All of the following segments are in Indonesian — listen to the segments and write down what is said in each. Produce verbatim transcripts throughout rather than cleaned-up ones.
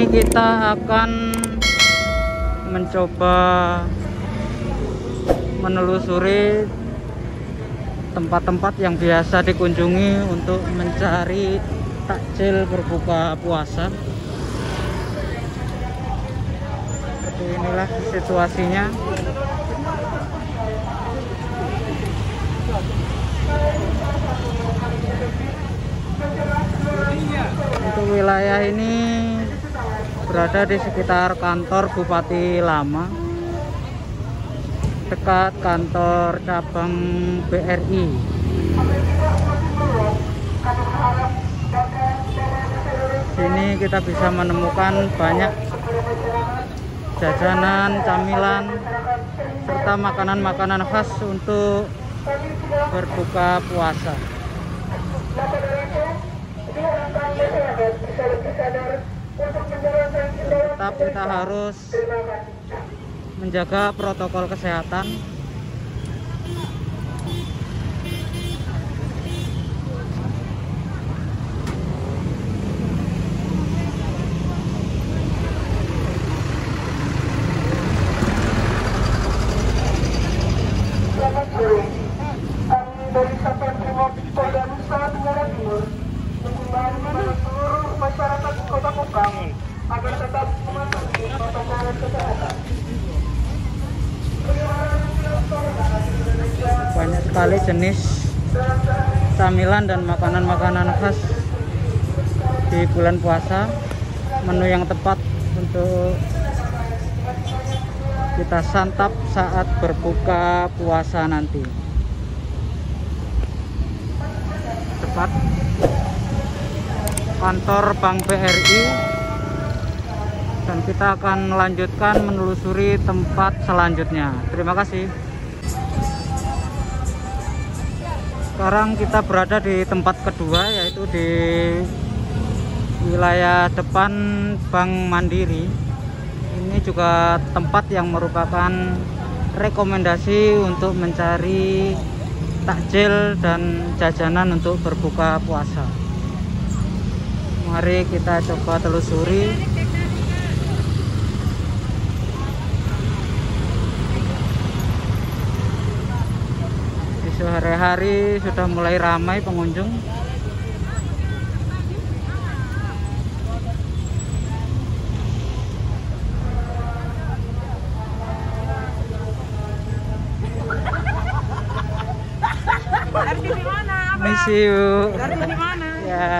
kita akan mencoba menelusuri tempat-tempat yang biasa dikunjungi untuk mencari takjil berbuka puasa. Seperti inilah situasinya. Untuk wilayah ini berada di sekitar kantor Bupati Lama, dekat kantor cabang B R I. Sini kita bisa menemukan banyak jajanan, camilan, serta makanan-makanan khas untuk berbuka puasa. Tetap kita harus menjaga protokol kesehatan. Selamat sore. Kami dari Satuan Brimob Polda Nusa Tenggara Timur mengimbau kepada seluruh masyarakat Kota Kupang agar tetap mematuhi protokol kesehatan. Banyak sekali jenis camilan dan makanan-makanan khas di bulan puasa, menu yang tepat untuk kita santap saat berbuka puasa nanti. Tepat kantor Bank B R I, dan kita akan melanjutkan menelusuri tempat selanjutnya. Terima kasih. Sekarang kita berada di tempat kedua, yaitu di wilayah depan Bank Mandiri. Ini juga tempat yang merupakan rekomendasi untuk mencari takjil dan jajanan untuk berbuka puasa. Mari kita coba telusuri. Di sore hari sudah mulai ramai pengunjung. Harus di mana? Miss you. Harus di mana? Ya.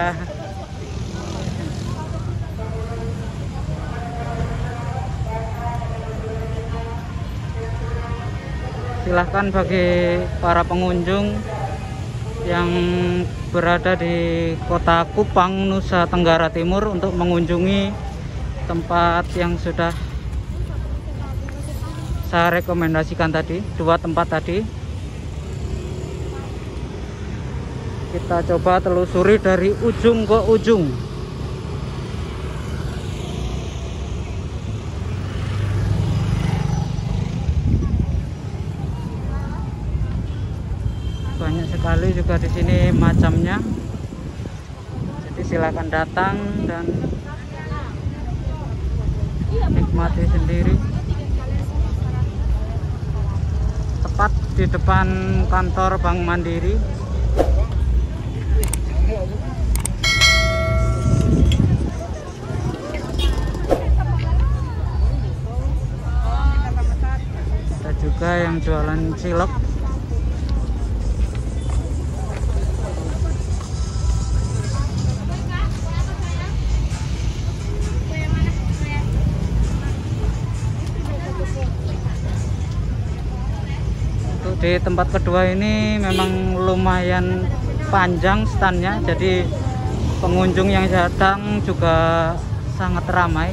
Silahkan bagi para pengunjung yang berada di Kota Kupang, Nusa Tenggara Timur untuk mengunjungi tempat yang sudah saya rekomendasikan tadi, dua tempat tadi. Kita coba telusuri dari ujung ke ujung. Banyak sekali juga di sini macamnya. Jadi silakan datang dan nikmati sendiri. Tepat di depan kantor Bank Mandiri. Ada juga yang jualan cilok. Di tempat kedua ini memang lumayan panjang standnya, jadi pengunjung yang datang juga sangat ramai.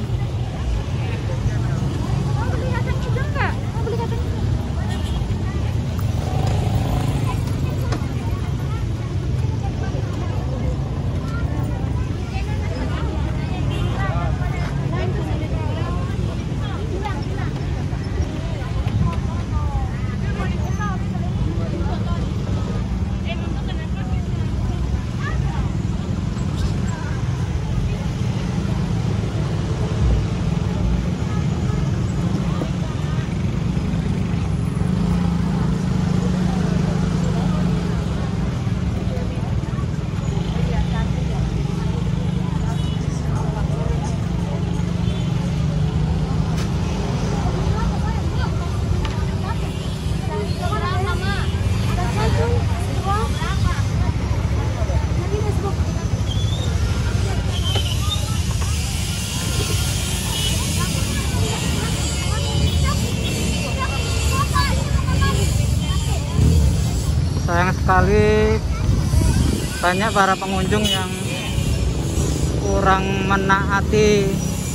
sekali banyak para pengunjung yang kurang menaati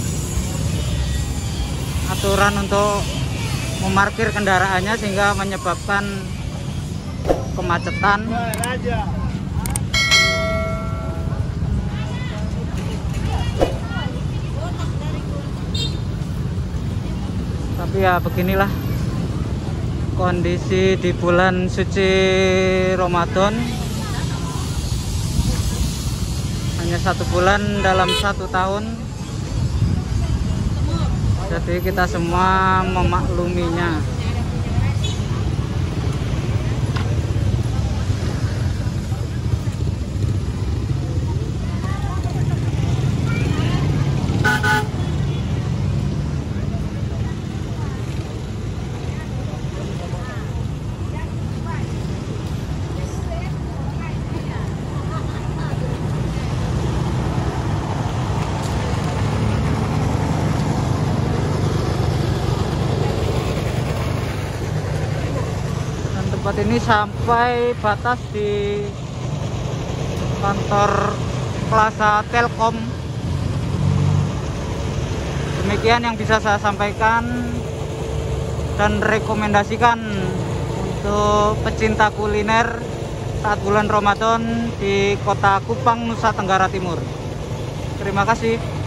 aturan untuk memarkir kendaraannya sehingga menyebabkan kemacetan. Tapi ya beginilah kondisi di bulan suci Ramadan. Hanya satu bulan dalam satu tahun, jadi kita semua memakluminya. Tempat ini sampai batas di kantor Plaza Telkom. Demikian yang bisa saya sampaikan dan rekomendasikan untuk pecinta kuliner saat bulan Ramadan di Kota Kupang, Nusa Tenggara Timur. Terima kasih.